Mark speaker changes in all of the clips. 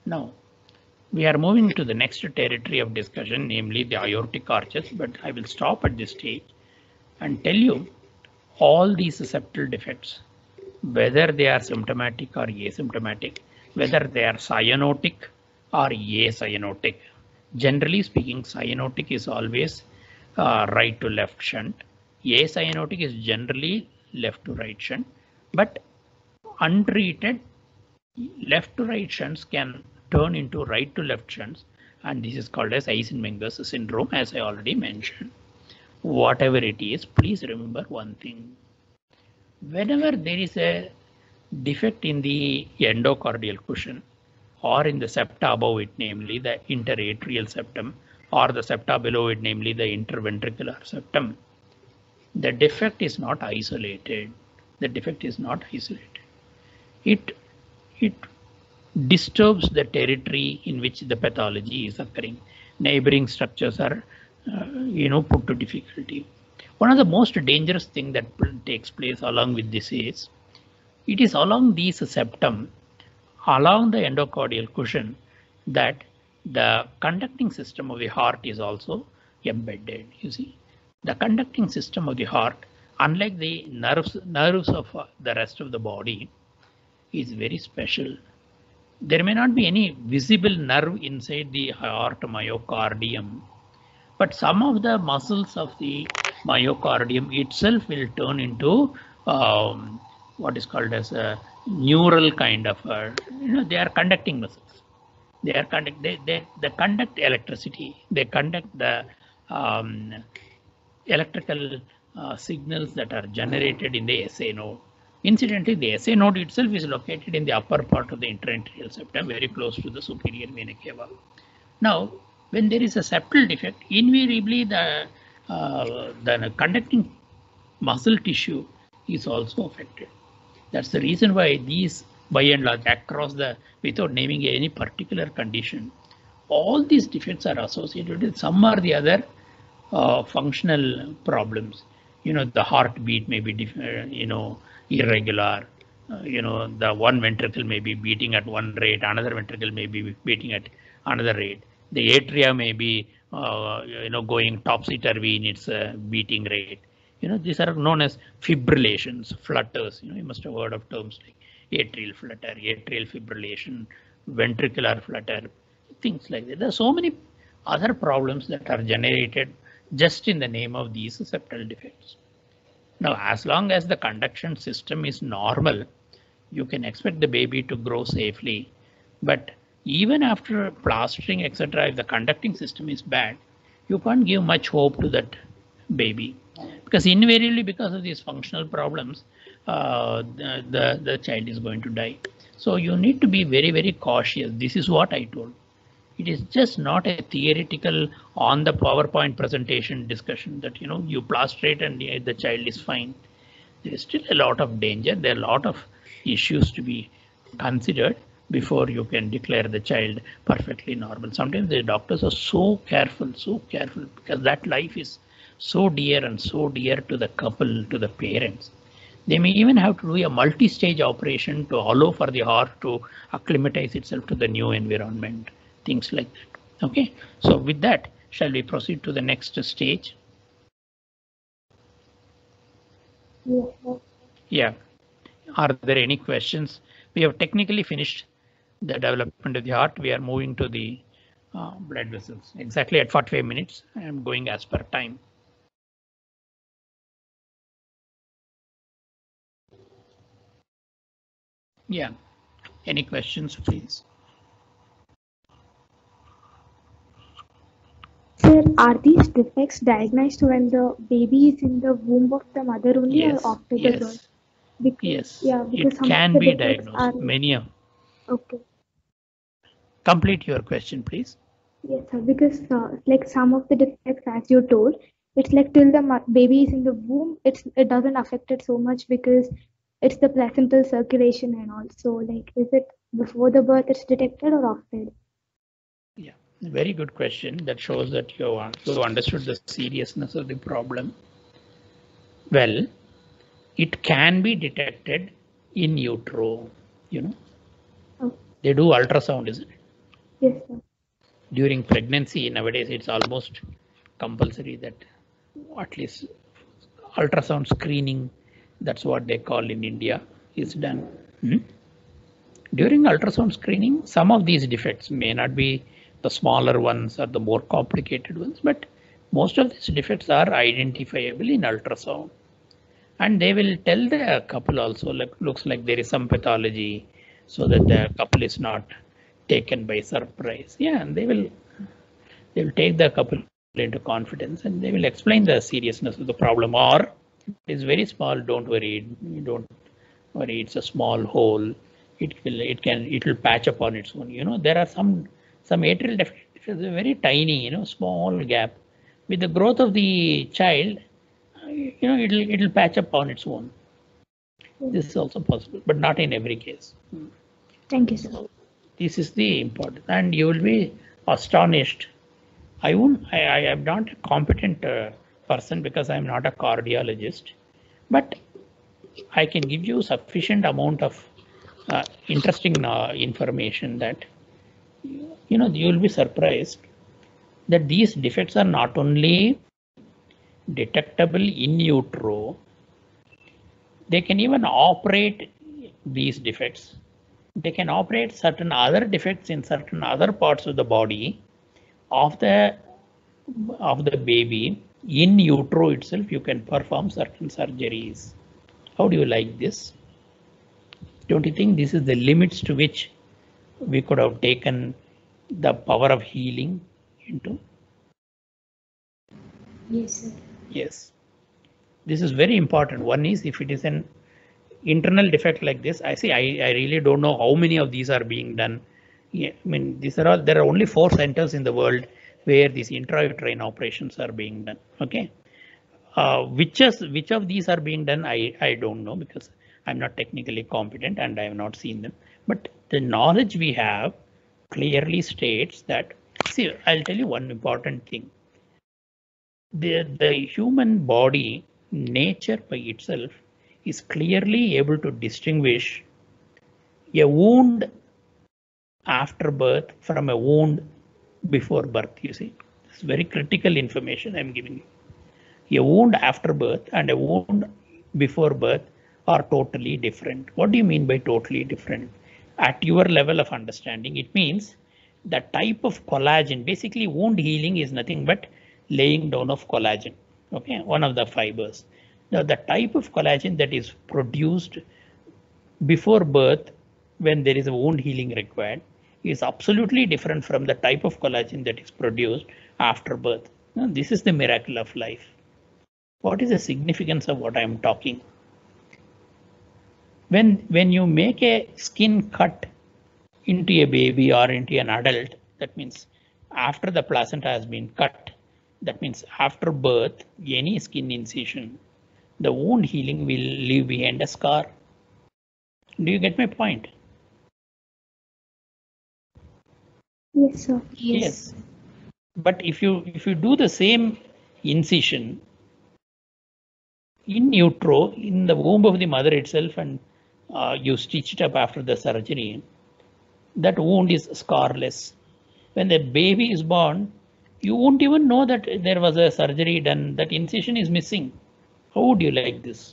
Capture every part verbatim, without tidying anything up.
Speaker 1: Now, we are moving to the next territory of discussion, namely the aortic arches, but I will stop at this stage and tell you all these septal defects, whether they are symptomatic or asymptomatic, whether they are cyanotic or acyanotic. Generally speaking, cyanotic is always uh, right to left shunt. Acyanotic is generally left to right shunt, but untreated left to right shunts can turn into right to left shunts, and this is called as Eisenmenger's syndrome, as I already mentioned. Whatever it is, please remember one thing. Whenever there is a defect in the endocardial cushion or in the septa above it, namely the interatrial septum, or the septa below it, namely the interventricular septum, the defect is not isolated. The defect is not isolated. It, it disturbs the territory in which the pathology is occurring. Neighboring structures are, uh, you know, put to difficulty. One of the most dangerous thing that takes place along with this is, it is along these septum, along the endocardial cushion, that the conducting system of the heart is also embedded. You see, the conducting system of the heart, unlike the nerves, nerves of the rest of the body, is very special. There may not be any visible nerve inside the heart myocardium, but some of the muscles of the myocardium itself will turn into um, what is called as a neural kind of, a, you know, they are conducting muscles. They are conduct, they, they, they conduct electricity. They conduct the um, electrical uh, signals that are generated in the S A node. Incidentally, the S A node itself is located in the upper part of the interatrial septum, very close to the superior vena cava. Now, when there is a septal defect, invariably the, uh, the conducting muscle tissue is also affected. That's the reason why these, by and large, across the, without naming any particular condition, all these defects are associated with some or the other uh, functional problems. You know, the heartbeat may be, you know, irregular. Uh, you know, the one ventricle may be beating at one rate, another ventricle may be beating at another rate. The atria may be, uh, you know, going topsy-turvy in its uh, beating rate. You know, these are known as fibrillations, flutters. You know, you must have heard of terms like atrial flutter, atrial fibrillation, ventricular flutter, things like that. There are so many other problems that are generated just in the name of these septal defects. Now, as long as the conduction system is normal, you can expect the baby to grow safely. But even after plastering, et cetera, if the conducting system is bad, you can't give much hope to that baby, because invariably, because of these functional problems, uh, the, the, the child is going to die. So you need to be very, very cautious. This is what I told. It is just not a theoretical on the PowerPoint presentation discussion that, you know, you plastrate and the child is fine. There is still a lot of danger. There are a lot of issues to be considered before you can declare the child perfectly normal. Sometimes the doctors are so careful, so careful, because that life is so dear and so dear to the couple, to the parents. They may even have to do a multi-stage operation to allow for the heart to acclimatize itself to the new environment. Things like that. Okay, so with that, shall we proceed to the next stage?
Speaker 2: Yeah.
Speaker 1: Yeah. Are there any questions? We have technically finished the development of the heart. We are moving to the uh, blood vessels. Exactly at forty-five minutes. I am going as per time. Yeah. Any questions, please?
Speaker 2: Sir, are these defects diagnosed when the baby is in the womb of the mother only,
Speaker 1: Yes,
Speaker 2: or after
Speaker 1: yes,
Speaker 2: the birth? Because,
Speaker 1: yes.
Speaker 2: yeah, because
Speaker 1: It
Speaker 2: some
Speaker 1: can
Speaker 2: of the
Speaker 1: be
Speaker 2: defects
Speaker 1: diagnosed.
Speaker 2: are
Speaker 1: Many of.
Speaker 2: okay.
Speaker 1: Complete your question, please.
Speaker 2: Yes, sir. Because uh, like some of the defects, as you told, it's like till the mo- baby is in the womb, it's it doesn't affect it so much because it's the placental circulation and all. So, like, is it before the birth it's detected or after?
Speaker 1: Yeah, very good question. That shows that you have, you understood the seriousness of the problem. Well, it can be detected in utero. You know,
Speaker 2: Oh.
Speaker 1: they do ultrasound, isn't it?
Speaker 2: Yes, sir.
Speaker 1: During pregnancy, nowadays it's almost compulsory that at least ultrasound screening, that's what they call in India, is done. Hmm? During ultrasound screening, some of these defects may not be the smaller ones or the more complicated ones, but most of these defects are identifiable in ultrasound. And they will tell the couple also, like looks like there is some pathology, so that the couple is not taken by surprise. Yeah, and they will they will take the couple into confidence and they will explain the seriousness of the problem. Or it's very small, don't worry, don't worry, it's a small hole. It will it can it will patch up on its own. You know, there are some some atrial defects, very tiny, you know, small gap. With the growth of the child, you know, it'll it'll patch up on its own. This is also possible, but not in every case.
Speaker 2: Thank you, sir.
Speaker 1: So this is the important, and you will be astonished. I won't. I, I am not a competent uh, person because I am not a cardiologist, but I can give you sufficient amount of uh, interesting uh, information that you know you will be surprised that these defects are not only detectable in utero, they can even operate these defects. They can operate certain other defects in certain other parts of the body of the of the baby. In utero itself, you can perform certain surgeries. How do you like this? Don't you think this is the limits to which we could have taken the power of healing into?
Speaker 2: Yes, sir.
Speaker 1: Yes. This is very important. One is if it is an internal defect like this, I see, I, I really don't know how many of these are being done. Yeah, I mean, these are all, there are only four centers in the world where these intrauterine operations are being done. Okay. Uh, which is which of these are being done, I, I don't know because I'm not technically competent and I have not seen them. But the knowledge we have clearly states that, see, I'll tell you one important thing. The, the human body, nature by itself, is clearly able to distinguish a wound after birth from a wound before birth. You see, it's very critical information I'm giving you. A wound after birth and a wound before birth are totally different. What do you mean by totally different? At your level of understanding, it means the type of collagen. Basically, wound healing is nothing but laying down of collagen. Okay, one of the fibers. Now, the type of collagen that is produced before birth when there is a wound healing required is absolutely different from the type of collagen that is produced after birth. Now, this is the miracle of life. What is the significance of what I am talking? When, when you make a skin cut into a baby or into an adult, that means after the placenta has been cut, that means after birth, any skin incision, the wound healing will leave behind a scar. Do you get my point?
Speaker 2: Yes, sir.
Speaker 1: Yes. Yes. But if you if you do the same incision in utero, in the womb of the mother itself, and uh, you stitch it up after the surgery, that wound is scarless. When the baby is born, you won't even know that there was a surgery done, that incision is missing. How would you like this?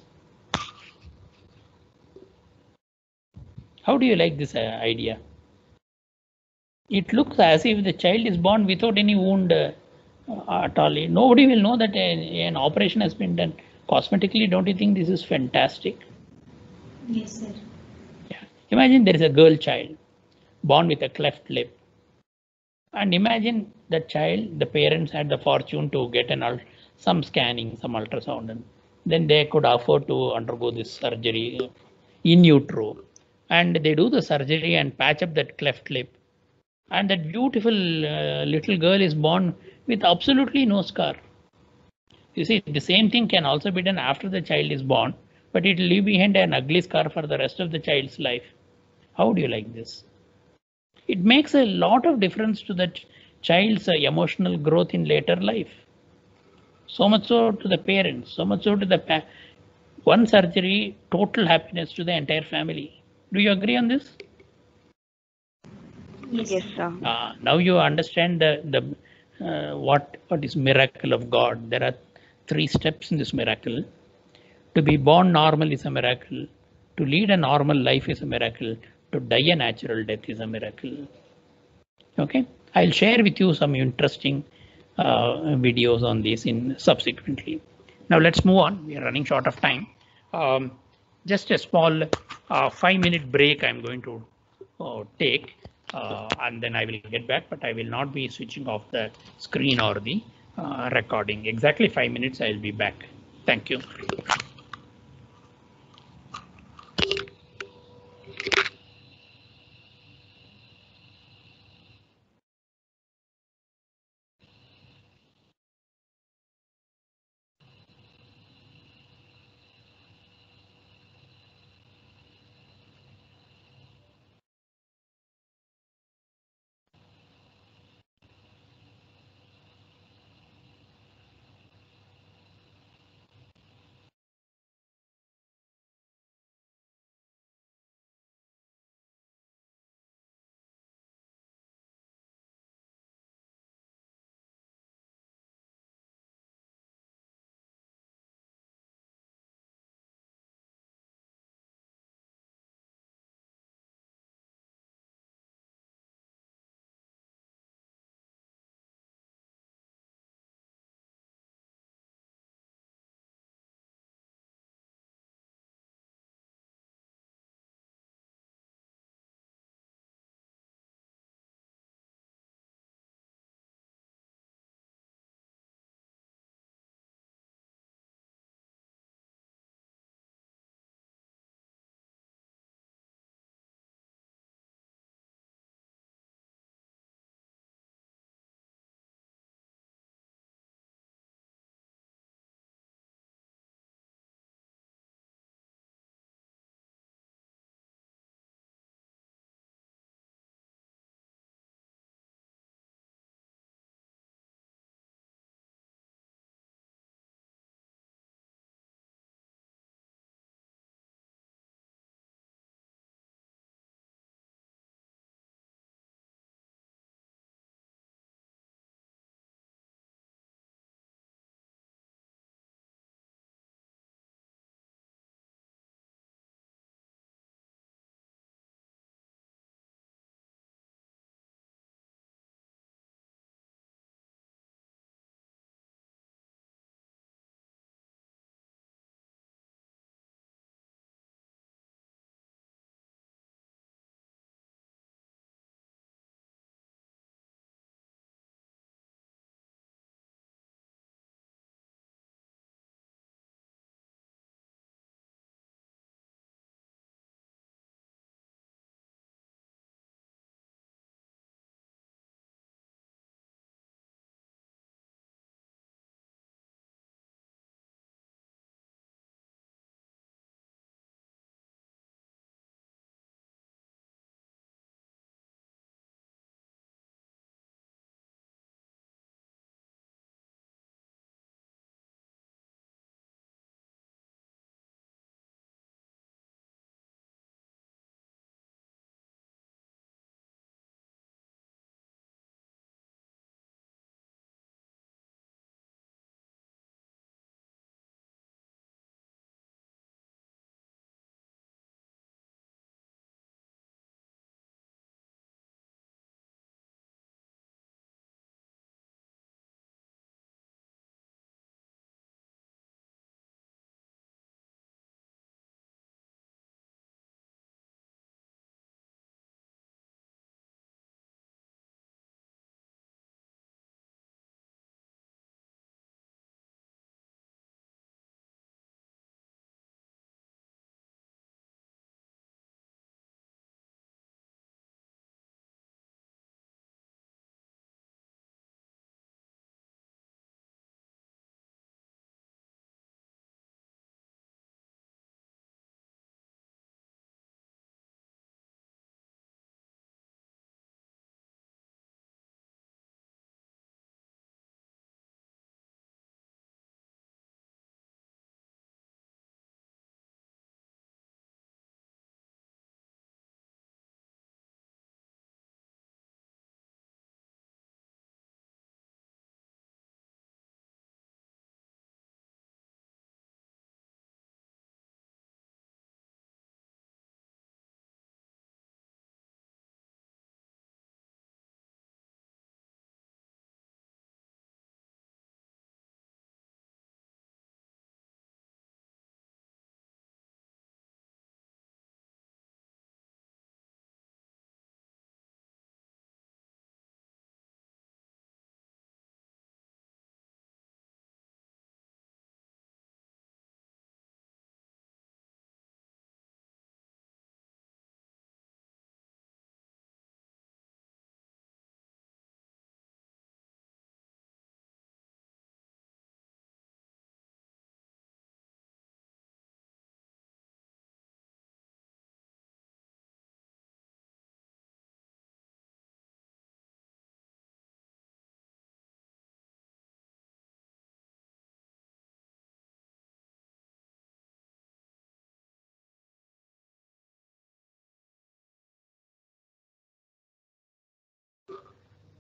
Speaker 1: How do you like this uh, idea? It looks as if the child is born without any wound uh, at all. Nobody will know that a, an operation has been done. Cosmetically, don't you think this is fantastic?
Speaker 2: Yes, sir.
Speaker 1: Yeah. Imagine there is a girl child born with a cleft lip. And imagine the child, the parents had the fortune to get an some scanning, some ultrasound, and then they could afford to undergo this surgery in utero. And they do the surgery and patch up that cleft lip. And that beautiful uh, little girl is born with absolutely no scar. You see, the same thing can also be done after the child is born, but it will leave behind an ugly scar for the rest of the child's life. How do you like this? It makes a lot of difference to the child's uh, emotional growth in later life. So much so to the parents, so much so to the pa one surgery, total happiness to the entire family. Do you agree on this?
Speaker 3: Yes, sir.
Speaker 1: Uh, now you understand the the uh, what what is miracle of God. There are three steps in this miracle. To be born normal is a miracle. To lead a normal life is a miracle. To die a natural death is a miracle. Okay, I'll share with you some interesting uh, videos on this in subsequently. Now let's move on. We are running short of time. Um, just a small uh, five minute break I'm going to uh, take uh, and then I will get back, but I will not be switching off the screen or the uh, recording. Exactly five minutes I'll be back. Thank you.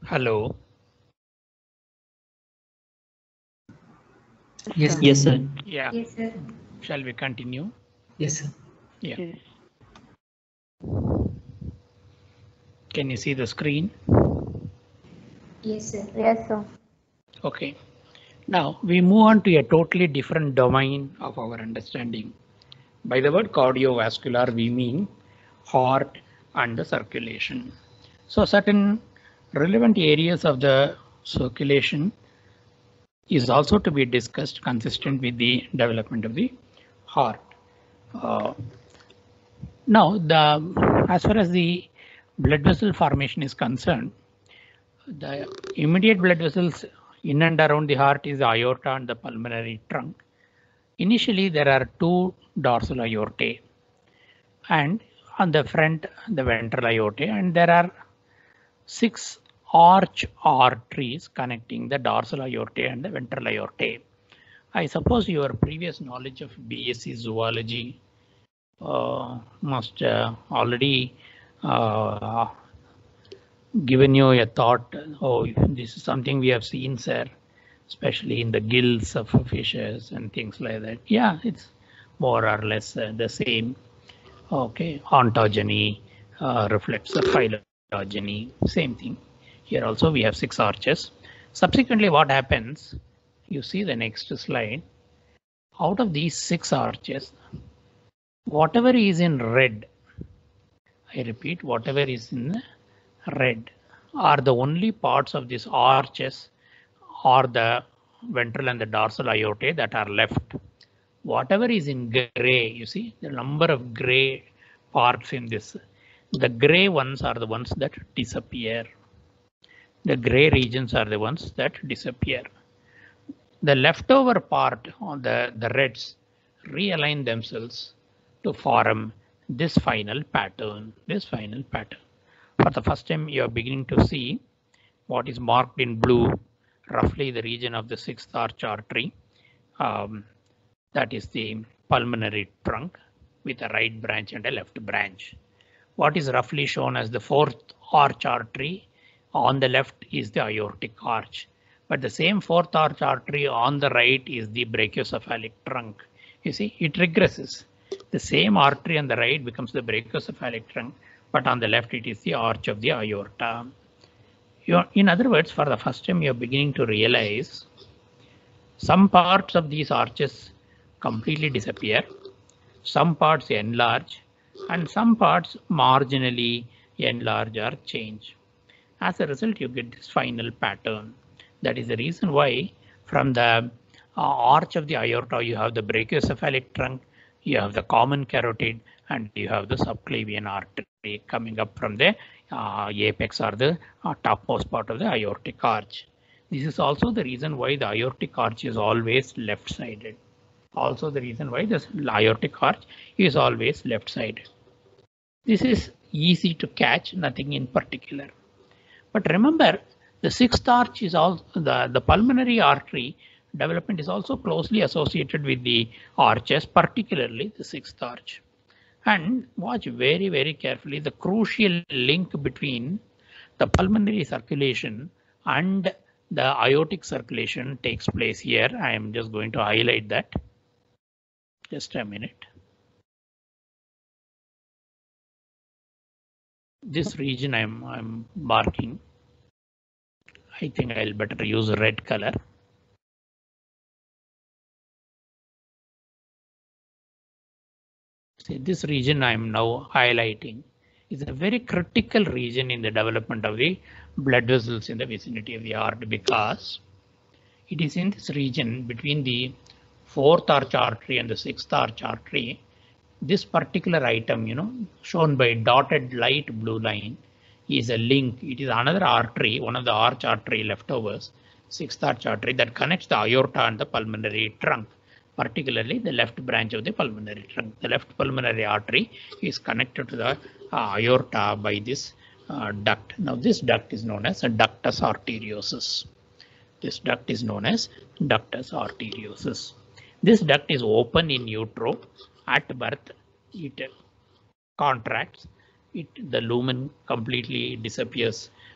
Speaker 1: Hello.
Speaker 3: Yes, yes, sir.
Speaker 1: Yeah.
Speaker 4: Yes, sir.
Speaker 1: Shall we continue?
Speaker 3: Yes, sir.
Speaker 1: Yeah. Yes. Can you see the screen?
Speaker 4: Yes, sir.
Speaker 2: Yes, sir.
Speaker 1: Okay. Now we move on to a totally different domain of our understanding. By the word cardiovascular, we mean heart and the circulation. So certain relevant areas of the circulation is also to be discussed consistent with the development of the heart. Uh, now, the as far as the blood vessel formation is concerned, the immediate blood vessels in and around the heart is the aorta and the pulmonary trunk. Initially, there are two dorsal aortae, and on the front, the ventral aorta, and there are six arch arteries connecting the dorsal aorta and the ventral aorta. I suppose your previous knowledge of B S c zoology uh, must uh, already uh, given you a thought. Oh, this is something we have seen, sir, especially in the gills of fishes and things like that. Yeah, it's more or less uh, the same. Okay, ontogeny uh, reflects the phylogeny, same thing. Here also we have six arches. Subsequently, what happens? You see the next slide. Out of these six arches, whatever is in red, I repeat, whatever is in red are the only parts of these arches or the ventral and the dorsal aorta that are left. Whatever is in gray, you see the number of gray parts in this. The gray ones are the ones that disappear. The gray regions are the ones that disappear. The leftover part on the, the reds realign themselves to form this final pattern, this final pattern. For the first time, you are beginning to see what is marked in blue, roughly the region of the sixth arch artery. Um, that is the pulmonary trunk with a right branch and a left branch. What is roughly shown as the fourth arch artery on the left is the aortic arch. But the same fourth arch artery on the right is the brachiocephalic trunk. You see, it regresses. The same artery on the right becomes the brachiocephalic trunk, but on the left it is the arch of the aorta. You're, in other words, for the first time, you're beginning to realize some parts of these arches completely disappear, some parts enlarge, and some parts marginally enlarge or change. As a result, you get this final pattern. That is the reason why from the uh, arch of the aorta, you have the brachiocephalic trunk, you have the common carotid, and you have the subclavian artery coming up from the uh, apex or the uh, topmost part of the aortic arch. This is also the reason why the aortic arch is always left-sided. Also the reason why the aortic arch is always left-sided. This is easy to catch, nothing in particular. But remember, the sixth arch is also the, the pulmonary artery development is also closely associated with the arches, particularly the sixth arch. And watch very, very carefully the crucial link between the pulmonary circulation and the aortic circulation takes place here. I am just going to highlight that. Just a minute. This region I'm, I'm marking. I think I'll better use red color. See, this region I'm now highlighting is a very critical region in the development of the blood vessels in the vicinity of the heart, because it is in this region between the fourth arch artery and the sixth arch artery. This particular item, you know, shown by dotted light blue line, is a link. It is another artery, one of the arch artery leftovers, sixth arch artery, that connects the aorta and the pulmonary trunk, particularly the left branch of the pulmonary trunk. The left pulmonary artery is connected to the uh, aorta by this uh, duct. Now this duct is known as a ductus arteriosus. This duct is known as ductus arteriosus. This duct is open in utero. At birth, it contracts. It, the lumen completely disappears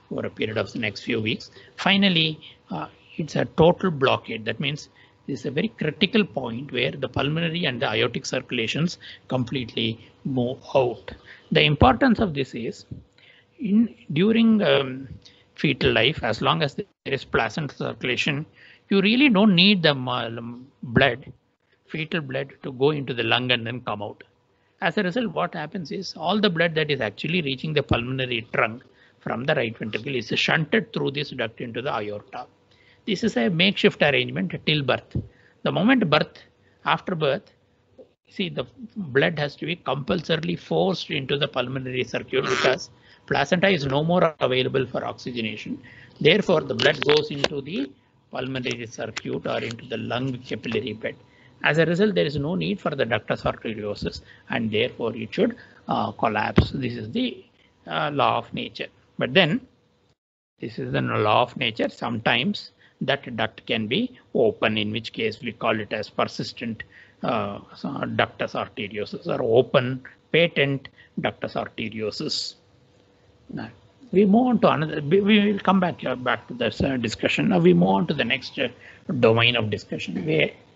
Speaker 1: over a period of the next few weeks. Finally, uh, it's a total blockade. That means this is a very critical point where the pulmonary and the aortic circulations completely move out. The importance of this is in during um, fetal life, as long as there is placental circulation, you really don't need the blood, fetal blood, to go into the lung and then come out. As a result, what happens is all the blood that is actually reaching the pulmonary trunk from the right ventricle is shunted through this duct into the aorta. This is a makeshift arrangement till birth. The moment birth, after birth, see, the blood has to be compulsorily forced into the pulmonary circuit because placenta is no more available for oxygenation. Therefore, the blood goes into the pulmonary circuit or into the lung capillary bed. As a result, there is no need for the ductus arteriosus, and therefore it should uh, collapse. This is the uh, law of nature. But then, this is the law of nature. Sometimes that duct can be open, in which case we call it as persistent uh, ductus arteriosus or open patent ductus arteriosus. Now, we move on to another. We will come back uh, back to this uh, discussion. Now we move on to the next uh, domain of discussion, where